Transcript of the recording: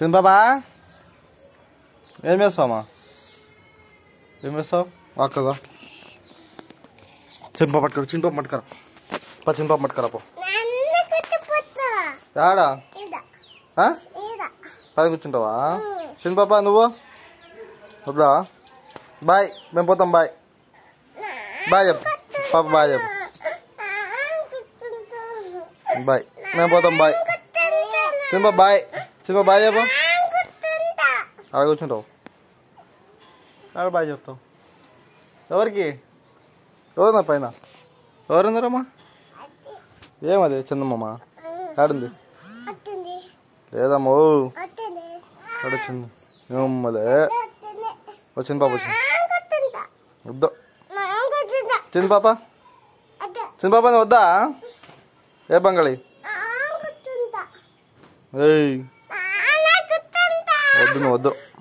చిన్న పాపా ఏం చేస్తావమ్మా? ఏం చేస్తావు? అక్కగా చిన్నపాప పట్టుకరా, చిన్నపాప పట్టుకరా, చిన్నపాప పట్టుకరా పో. యాడా పది కూర్చుంటావా? చిన్న పాప నువ్వు వద్దా? బాయ్, మేము పోతాం. బాయ్ బాయ్ చెప్పు పాప, బాయ్ చెప్పు. బాయ్, మేము పోతాం. బాయ్ చిన్న బాయ్, చిన్న బాయ్ చెప్పు. అక్కడ కూర్చుంటావు, అక్కడ బాయ్ చెప్తావు. ఎవరికి? ఎవరున్నా పైన? ఎవరున్నారమ్మా? ఏమది చందమ్మమ్మ ఆడుంది? లేదమ్మో అడొచ్చింది. ఏమమ్మలే వచ్చింది పాప, వచ్చింది. వద్దా చిన్న పాప, చిన్న పాప వద్దా? ఏ బంగాళి ఏయ్ వద్దు, నువ్వు వద్దు.